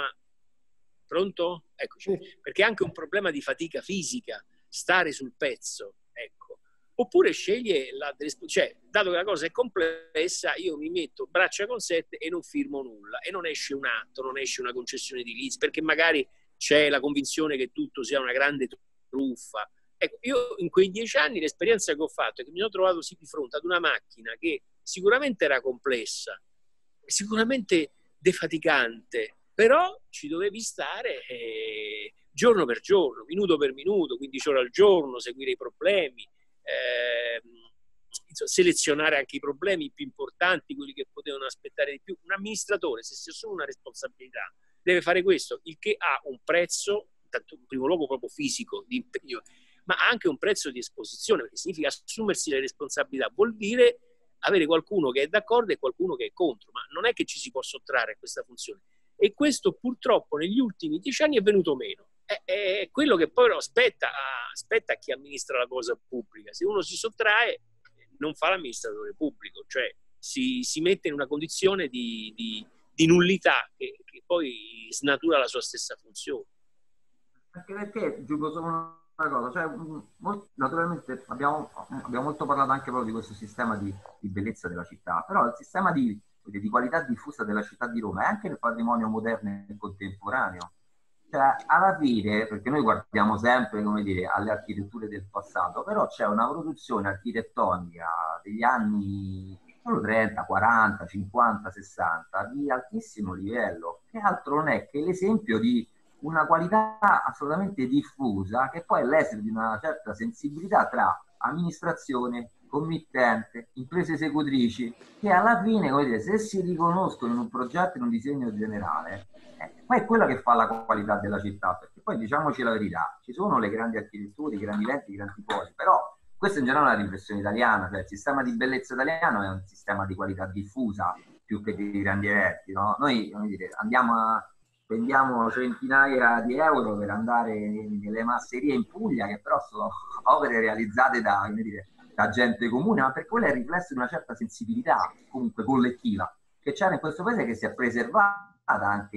pronto? Eccoci, perché è anche un problema di fatica fisica, stare sul pezzo, ecco. Oppure sceglie cioè, dato che la cosa è complessa, io mi metto braccia consette e non firmo nulla, e non esce un atto, non esce una concessione edilizia, perché magari c'è la convinzione che tutto sia una grande truffa. Ecco, io in quei 10 anni l'esperienza che ho fatto è che mi sono trovato sì di fronte ad una macchina che sicuramente era complessa, sicuramente defaticante, però ci dovevi stare giorno per giorno, minuto per minuto, 15 ore al giorno, seguire i problemi, selezionare anche i problemi più importanti, quelli che potevano aspettare di più. Un amministratore, se si assume una responsabilità, deve fare questo, il che ha un prezzo, intanto in primo luogo proprio fisico, di impegno, ma anche un prezzo di esposizione, perché significa assumersi le responsabilità, vuol dire avere qualcuno che è d'accordo e qualcuno che è contro, ma non è che ci si può sottrarre a questa funzione. E questo purtroppo negli ultimi 10 anni è venuto meno. È quello che poi spetta a chi amministra la cosa pubblica. Se uno si sottrae, non fa l'amministratore pubblico, cioè si mette in una condizione di nullità che poi snatura la sua stessa funzione. Anche perché, aggiungo solo una cosa, cioè, naturalmente abbiamo molto parlato anche proprio di questo sistema di bellezza della città, però il sistema di qualità diffusa della città di Roma è anche nel patrimonio moderno e contemporaneo. Cioè, alla fine, perché noi guardiamo sempre, come dire, alle architetture del passato, però c'è una produzione architettonica degli anni 30, 40, 50, 60 di altissimo livello, che altro non è che l'esempio di una qualità assolutamente diffusa, che poi è l'esito di una certa sensibilità tra amministrazione, committente, imprese esecutrici, che alla fine, come dire, se si riconoscono in un progetto, in un disegno generale, poi è quella che fa la qualità della città, perché poi diciamoci la verità, ci sono le grandi architetture, i grandi lenti, i grandi poli, però questa in generale è una riflessione italiana, cioè il sistema di bellezza italiano è un sistema di qualità diffusa più che di grandi eventi, no? Noi, come dire, spendiamo centinaia di euro per andare nelle masserie in Puglia, che però sono opere realizzate da gente comune, ma per quello è il riflesso di una certa sensibilità comunque collettiva che c'era in questo paese, che si è preservata anche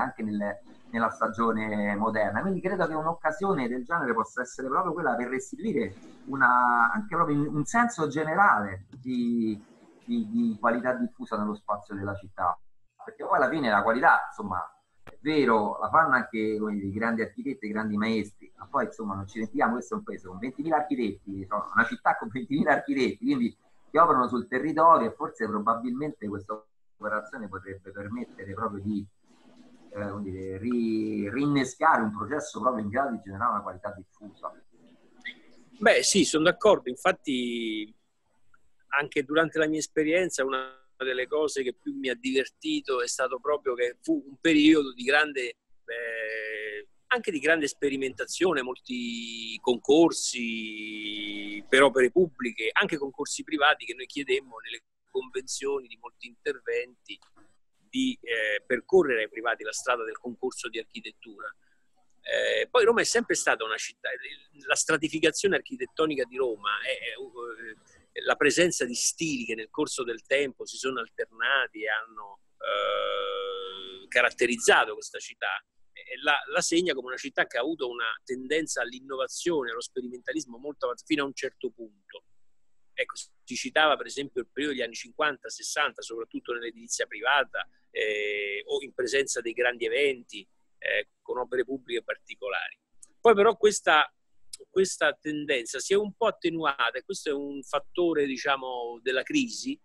nella stagione moderna. Quindi credo che un'occasione del genere possa essere proprio quella per restituire anche proprio un senso generale di qualità diffusa nello spazio della città, perché poi alla fine la qualità, insomma, è vero, la fanno anche i grandi architetti, i grandi maestri, ma poi insomma non ci dimentichiamo, questo è un paese con 20.000 architetti, una città con 20.000 architetti, quindi che operano sul territorio, e forse probabilmente questa operazione potrebbe permettere proprio di rinnescare un processo proprio in grado di generare una qualità diffusa. Beh sì, sono d'accordo, infatti anche durante la mia esperienza una delle cose che più mi ha divertito è stato proprio che fu un periodo di grande anche di grande sperimentazione, molti concorsi per opere pubbliche, anche concorsi privati che noi chiedemmo nelle convenzioni di molti interventi di percorrere ai privati la strada del concorso di architettura. Poi Roma è sempre stata una città, la stratificazione architettonica di Roma è la presenza di stili che nel corso del tempo si sono alternati e hanno caratterizzato questa città, la segna come una città che ha avuto una tendenza all'innovazione, allo sperimentalismo molto avanzata fino a un certo punto. Ecco, si citava per esempio il periodo degli anni 50-60, soprattutto nell'edilizia privata o in presenza dei grandi eventi con opere pubbliche particolari. Poi però questa tendenza si è un po' attenuata, e questo è un fattore, diciamo, della crisi,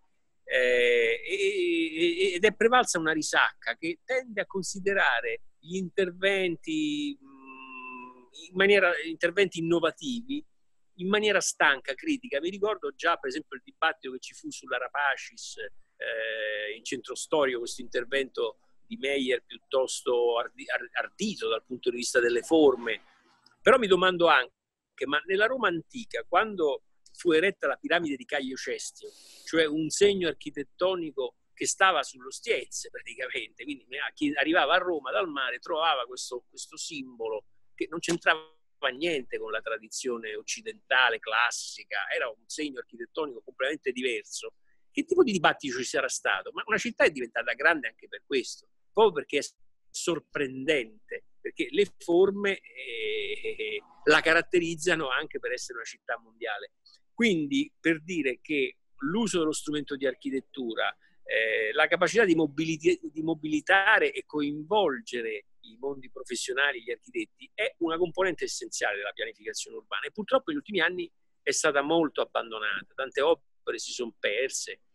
ed è prevalsa una risacca che tende a considerare gli interventi interventi innovativi in maniera stanca, critica. Mi ricordo già per esempio il dibattito che ci fu sulla Rapacis in centro storico, questo intervento di Meyer piuttosto ardito dal punto di vista delle forme. Però mi domando anche, ma nella Roma antica, quando fu eretta la piramide di Caio Cestio, cioè un segno architettonico che stava sullo Stiez praticamente, quindi chi arrivava a Roma dal mare trovava questo simbolo che non c'entrava niente con la tradizione occidentale, classica, era un segno architettonico completamente diverso. Che tipo di dibattito ci sarà stato? Ma una città è diventata grande anche per questo, proprio perché è sorprendente, perché le forme la caratterizzano anche per essere una città mondiale. Quindi, per dire che l'uso dello strumento di architettura, la capacità di mobilitare e coinvolgere i mondi professionali, gli architetti, è una componente essenziale della pianificazione urbana, e purtroppo negli ultimi anni è stata molto abbandonata, tante opere si sono perse,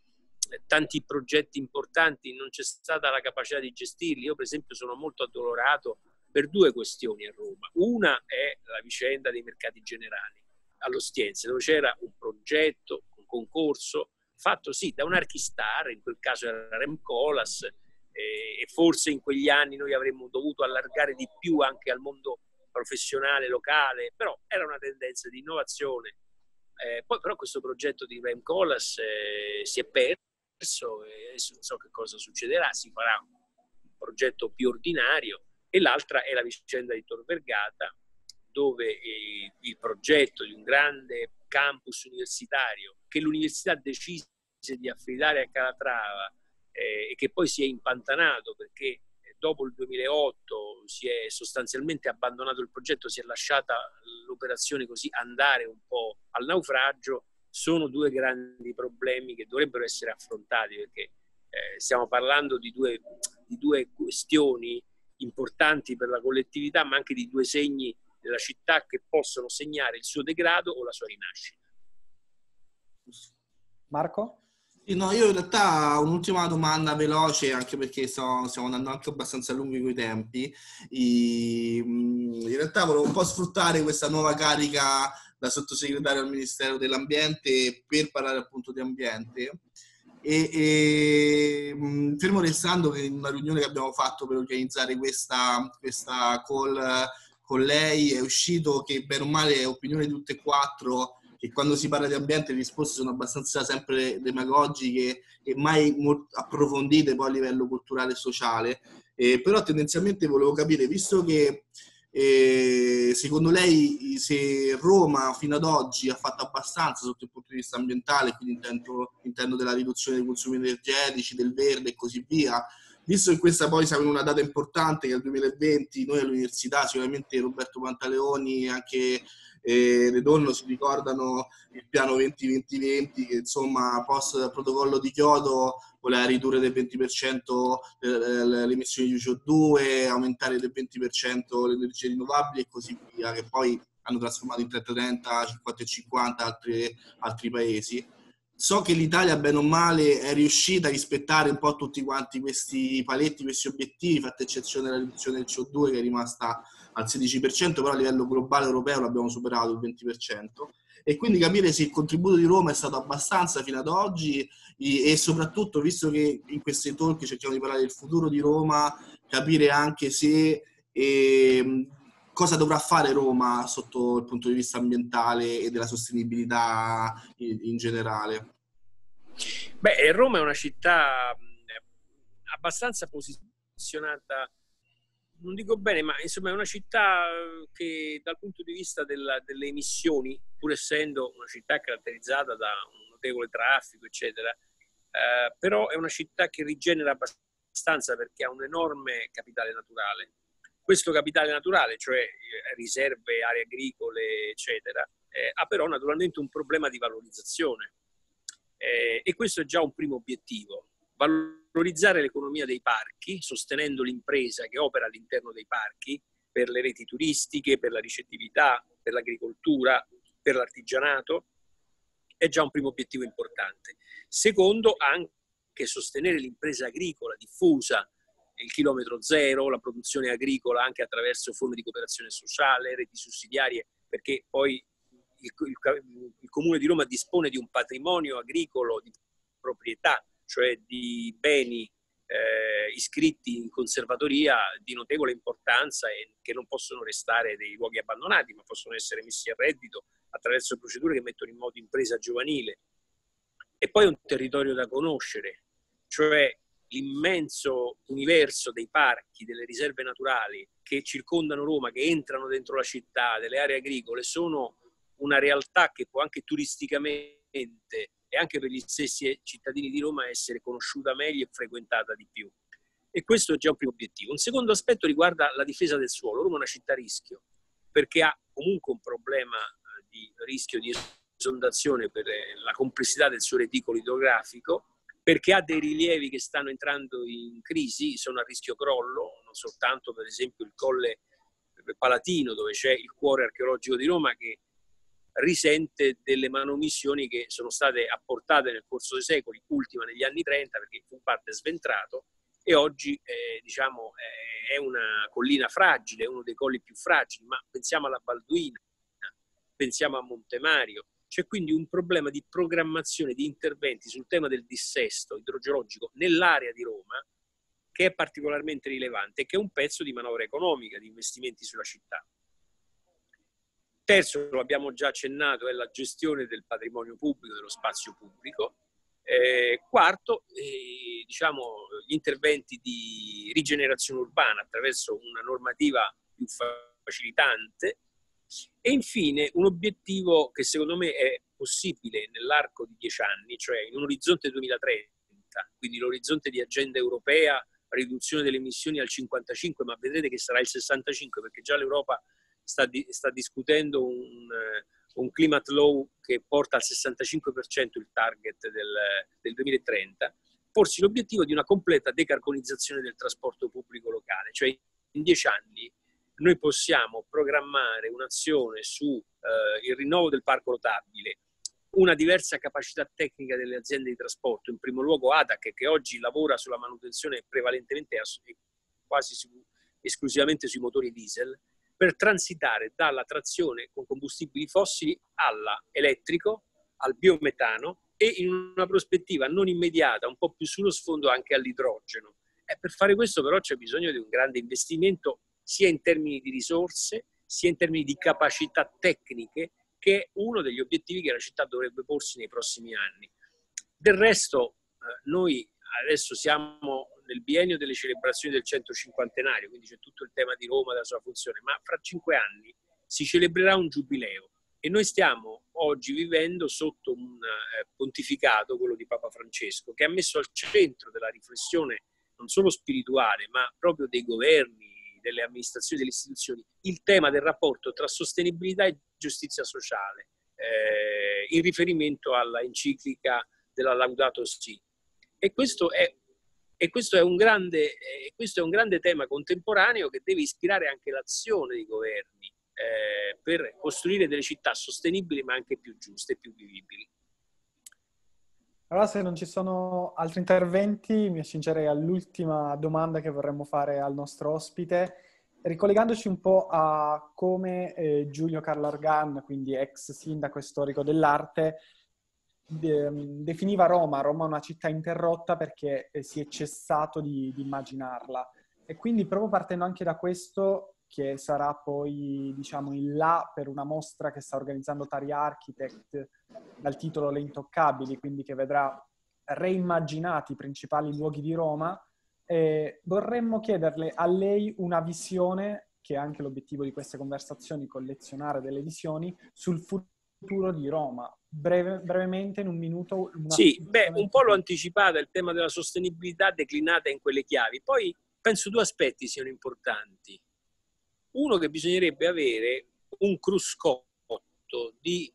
tanti progetti importanti, non c'è stata la capacità di gestirli. Io per esempio sono molto addolorato per due questioni a Roma. Una è la vicenda dei mercati generali all'Ostiense, dove c'era un progetto, un concorso fatto sì da un archistar, in quel caso era Rem Koolhaas, e forse in quegli anni noi avremmo dovuto allargare di più anche al mondo professionale locale, però era una tendenza di innovazione. Poi però questo progetto di Rem Koolhaas si è perso e adesso non so che cosa succederà, si farà un progetto più ordinario. E l'altra è la vicenda di Tor Vergata, dove il progetto di un grande campus universitario che l'università decise di affidare a Calatrava e che poi si è impantanato perché dopo il 2008 si è sostanzialmente abbandonato il progetto, si è lasciata l'operazione così andare un po' al naufragio, sono due grandi problemi che dovrebbero essere affrontati, perché stiamo parlando di due questioni importanti per la collettività, ma anche di due segni della città che possono segnare il suo degrado o la sua rinascita. Marco? No, io in realtà ho un'ultima domanda veloce, anche perché stiamo andando anche abbastanza lunghi coi tempi. In realtà volevo un po' sfruttare questa nuova carica da sottosegretario al Ministero dell'Ambiente per parlare appunto di ambiente. Fermo restando che in una riunione che abbiamo fatto per organizzare questa call con lei è uscito che bene o male è opinione di tutte e quattro che quando si parla di ambiente le risposte sono abbastanza sempre demagogiche e mai molto approfondite poi a livello culturale e sociale. Però tendenzialmente volevo capire, visto che secondo lei se Roma fino ad oggi ha fatto abbastanza sotto il punto di vista ambientale, quindi intendo della riduzione dei consumi energetici, del verde e così via, visto che questa poi siamo in una data importante che è il 2020, noi all'università sicuramente Roberto Pantaleoni, anche Redonno si ricordano il piano 20-20-20 che insomma post protocollo di Kyoto voleva ridurre del 20% le emissioni di CO2, aumentare del 20% le energie rinnovabili e così via, che poi hanno trasformato in 30-30, 50-50 altri paesi. So che l'Italia, bene o male, è riuscita a rispettare un po' tutti quanti questi paletti, questi obiettivi, fatta eccezione della riduzione del CO2 che è rimasta al 16%, però a livello globale europeo l'abbiamo superato il 20%. E quindi capire se il contributo di Roma è stato abbastanza fino ad oggi e soprattutto, visto che in queste talk cerchiamo di parlare del futuro di Roma, capire anche se cosa dovrà fare Roma sotto il punto di vista ambientale e della sostenibilità in generale. Beh, Roma è una città abbastanza posizionata, non dico bene, ma insomma è una città che dal punto di vista delle emissioni, pur essendo una città caratterizzata da un notevole traffico, eccetera, però è una città che rigenera abbastanza perché ha un enorme capitale naturale. Questo capitale naturale, cioè riserve, aree agricole, eccetera, ha però naturalmente un problema di valorizzazione. E questo è già un primo obiettivo. Valorizzare l'economia dei parchi, sostenendo l'impresa che opera all'interno dei parchi per le reti turistiche, per la ricettività, per l'agricoltura, per l'artigianato, è già un primo obiettivo importante. Secondo, anche sostenere l'impresa agricola diffusa, il chilometro zero, la produzione agricola anche attraverso forme di cooperazione sociale, reti sussidiarie, perché poi il Comune di Roma dispone di un patrimonio agricolo di proprietà, cioè di beni iscritti in conservatoria di notevole importanza e che non possono restare dei luoghi abbandonati, ma possono essere messi a reddito attraverso procedure che mettono in moto impresa giovanile. E poi un territorio da conoscere, cioè l'immenso universo dei parchi, delle riserve naturali che circondano Roma, che entrano dentro la città, delle aree agricole, sono una realtà che può anche turisticamente e anche per gli stessi cittadini di Roma essere conosciuta meglio e frequentata di più. E questo è già un primo obiettivo. Un secondo aspetto riguarda la difesa del suolo. Roma è una città a rischio, perché ha comunque un problema di rischio di esondazione per la complessità del suo reticolo idrografico, perché ha dei rilievi che stanno entrando in crisi, sono a rischio crollo, non soltanto per esempio il Colle Palatino, dove c'è il cuore archeologico di Roma, che risente delle manomissioni che sono state apportate nel corso dei secoli, ultima negli anni 30 perché fu parte sventrato, e oggi diciamo è una collina fragile, è uno dei colli più fragili, ma pensiamo alla Balduina, pensiamo a Montemario. C'è quindi un problema di programmazione di interventi sul tema del dissesto idrogeologico nell'area di Roma che è particolarmente rilevante e che è un pezzo di manovra economica, di investimenti sulla città. Terzo, lo abbiamo già accennato, è la gestione del patrimonio pubblico, dello spazio pubblico. Quarto, diciamo, gli interventi di rigenerazione urbana attraverso una normativa più facilitante. E infine un obiettivo che secondo me è possibile nell'arco di 10 anni, cioè in un orizzonte 2030, quindi l'orizzonte di agenda europea, riduzione delle emissioni al 55, ma vedrete che sarà il 65 perché già l'Europa sta discutendo un climate law che porta al 65% il target del 2030, porsi l'obiettivo di una completa decarbonizzazione del trasporto pubblico locale, cioè in 10 anni noi possiamo programmare un'azione su il rinnovo del parco rotabile, una diversa capacità tecnica delle aziende di trasporto, in primo luogo ADAC, che oggi lavora sulla manutenzione prevalentemente quasi esclusivamente sui motori diesel, per transitare dalla trazione con combustibili fossili all'elettrico, al biometano e in una prospettiva non immediata, un po' più sullo sfondo, anche all'idrogeno. E per fare questo però c'è bisogno di un grande investimento sia in termini di risorse, sia in termini di capacità tecniche, che è uno degli obiettivi che la città dovrebbe porsi nei prossimi anni. Del resto, noi adesso siamo nel biennio delle celebrazioni del 150enario, quindi c'è tutto il tema di Roma, della sua funzione, ma fra 5 anni si celebrerà un giubileo e noi stiamo oggi vivendo sotto un pontificato, quello di Papa Francesco, che ha messo al centro della riflessione non solo spirituale, ma proprio dei governi, delle amministrazioni, delle istituzioni, il tema del rapporto tra sostenibilità e giustizia sociale, in riferimento alla enciclica della Laudato Si. E questo è un grande tema contemporaneo che deve ispirare anche l'azione dei governi per costruire delle città sostenibili ma anche più giuste e più vivibili. Allora, se non ci sono altri interventi, mi accingerei all'ultima domanda che vorremmo fare al nostro ospite, ricollegandoci un po' a come Giulio Carlo Argan, quindi ex sindaco e storico dell'arte, definiva Roma una città interrotta perché si è cessato di immaginarla. E quindi proprio partendo anche da questo, che sarà poi, diciamo, in là per una mostra che sta organizzando Tari Architect dal titolo Le Intoccabili, quindi che vedrà reimmaginati i principali luoghi di Roma, vorremmo chiederle a lei una visione, che è anche l'obiettivo di queste conversazioni, collezionare delle visioni sul futuro di Roma. Brevemente, in un minuto. Sì, un po' l'ho anticipata, il tema della sostenibilità declinata in quelle chiavi. Poi penso 2 aspetti siano importanti. Uno, che bisognerebbe avere un cruscotto di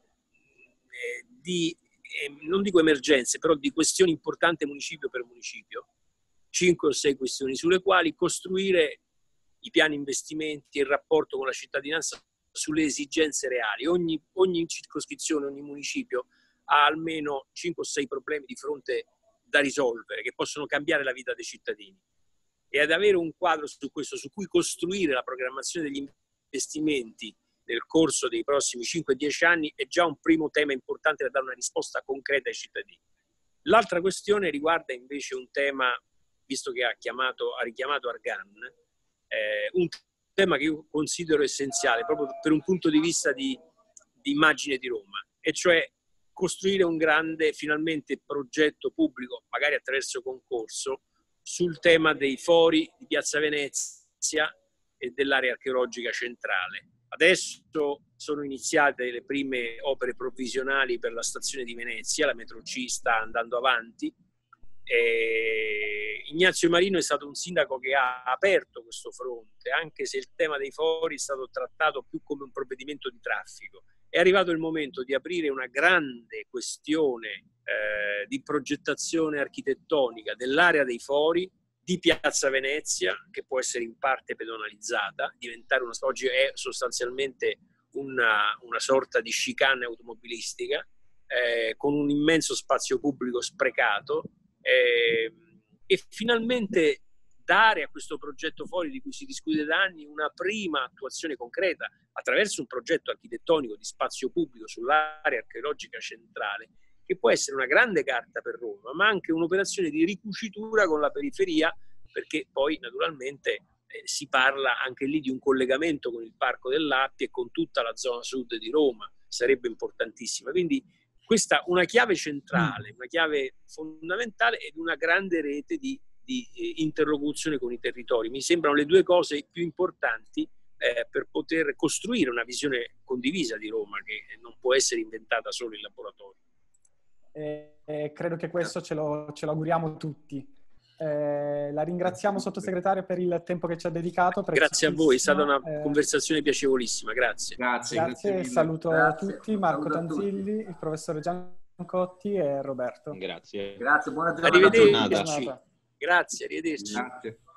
non dico emergenze, però di questioni importanti municipio per municipio, 5 o 6 questioni sulle quali costruire i piani investimenti e il rapporto con la cittadinanza sulle esigenze reali. Ogni circoscrizione, ogni municipio ha almeno 5 o 6 problemi di fronte da risolvere che possono cambiare la vita dei cittadini. E ad avere un quadro su questo, su cui costruire la programmazione degli investimenti nel corso dei prossimi 5-10 anni, è già un primo tema importante da dare una risposta concreta ai cittadini. L'altra questione riguarda invece un tema, visto che ha richiamato Argan, un tema che io considero essenziale proprio per un punto di vista di immagine di Roma, e cioè costruire un grande, finalmente, progetto pubblico, magari attraverso concorso, sul tema dei fori di Piazza Venezia e dell'area archeologica centrale. Adesso sono iniziate le prime opere provvisionali per la stazione di Venezia, la metro C sta andando avanti. Ignazio Marino è stato un sindaco che ha aperto questo fronte, anche se il tema dei fori è stato trattato più come un provvedimento di traffico. È arrivato il momento di aprire una grande questione di progettazione architettonica dell'area dei fori di Piazza Venezia, che può essere in parte pedonalizzata, diventare oggi è sostanzialmente una sorta di chicane automobilistica, con un immenso spazio pubblico sprecato, e finalmente dare a questo progetto Fori, di cui si discute da anni, una prima attuazione concreta attraverso un progetto architettonico di spazio pubblico sull'area archeologica centrale, che può essere una grande carta per Roma, ma anche un'operazione di ricucitura con la periferia, perché poi naturalmente si parla anche lì di un collegamento con il Parco dell'Appio e con tutta la zona sud di Roma, sarebbe importantissima. Quindi questa una chiave centrale, una chiave fondamentale ed una grande rete di interlocuzione con i territori. Mi sembrano le due cose più importanti per poter costruire una visione condivisa di Roma, che non può essere inventata solo in laboratorio. Credo che questo ce lo auguriamo tutti. La ringraziamo, sottosegretario, per il tempo che ci ha dedicato. Grazie a voi, è stata una conversazione piacevolissima. Grazie. Grazie. Saluto tutti, Marco Tanzilli, il professore Giancotti e Roberto. Grazie. Buona giornata. Arrivederci. Grazie, arrivederci. Grazie.